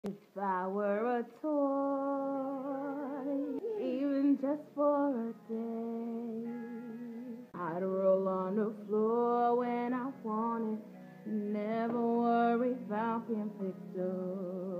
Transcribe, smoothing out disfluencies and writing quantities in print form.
If I were a toy, even just for a day, I'd roll on the floor when I wanted, never worry about being picked up.